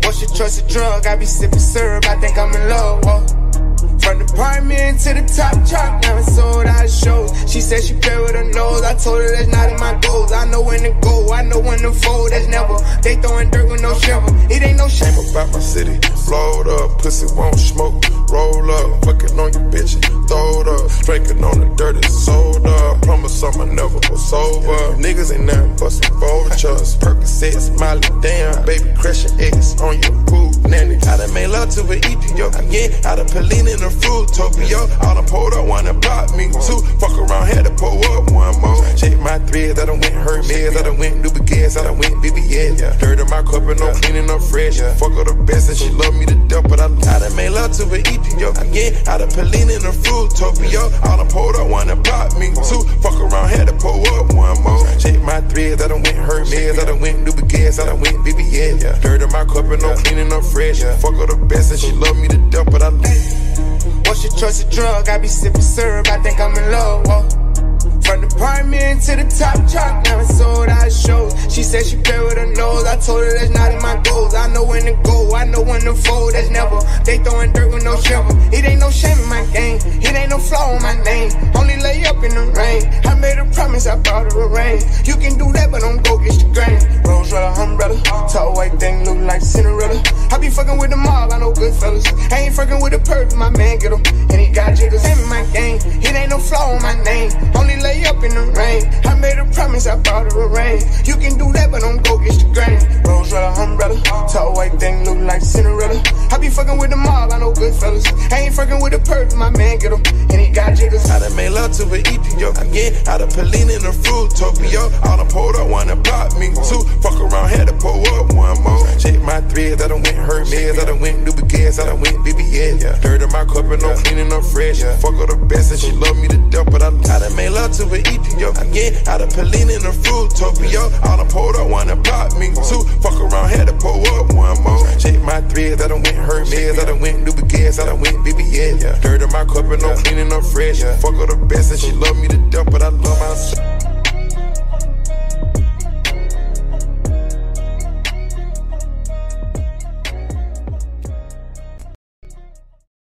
What's your choice of drug? I be sipping syrup, I think I'm in love, whoa. From the apartment to the top chart, now it's sold out shows. She said she play with her nose, I told her that's not in my goals. I know when to go, I know when to fold, that's never. They throwing dirt with no shovel, it ain't no shame about my city. Blowed up, pussy won't smoke. Roll up, fucking on your bitch, throw it up. Drinking on the dirty soda. Promise I'ma never go sober. Niggas ain't nothing but some vultures. Percocet, Molly, damn, baby, crashing eggs on your food, nanny. I done made love to an Ethiopian. I done Pauline in a fruitopia. All done pulled up, one and bought me two. Fuck around, had to pull up one more. Check my threads, I done went Hermes, I done went New Gas, I done went BBS. Dirt in my cup and no cleaning up fresh. Fuck her the best and she love me to death, but I done made love to an Ethiopian. I done Pauline in a fruitopia. All done pulled up, one and bought me two. Fuck around, had to pull up one more. Check my threads, I done went Hermes, I done went New Gas, I done went BBS. Dirt in my cup and no cleaning up fresh. Fuck her the best and she love me to death, but I What's your choice of drug? I be sipping syrup, I think I'm in love, whoa. From the apartment to the top chart, now it's sold out shows. She said she play with her nose, I told her that's not in my goals. I know when to go, I know when to fold, that's never. They throwing dirt with no shovel, it ain't no shame in my game. It ain't no flaw in my name, only lay up in the rain. I made a promise, I brought her a ring. You can do that, but don't go get the grain. Rose red umbrella, tall white thing look like Cinderella. I be fucking with the mob, I know good fellas. I ain't fucking with the perp, my man get him. And he got jiggers, same in my game. It ain't no flaw in my name, only lay up in the rain. I made a promise, I brought her a ring. You can do that, but don't go get the grain. Rose red umbrella, tall white thing look like Cinderella. I be fucking with the mob, I know good fellas. I ain't fucking with the perp, my man get him. And he got jiggers. I done made love to an Ethiopian. I done Pauline in a fruitopia. All done pulled up, one and bought me two. Fuck around, had to pull up one more. Check my threads, I done went Hermes, I done went New Gas, I done went BBS. Dirt in my cup and no cleaning up fresh. Fuck her the best and she love me to death, but I done made love to an Ethiopian. I done Pauline in a fruitopia. All done pulled up, one and bought me two. Fuck around, had to pull up one more. Check my threads, I done went Hermes, I done went New Gas, I done went BBS. Dirt in my cup and no cleaning up fresh. Fuck her the best and she love me to death, but I love myself.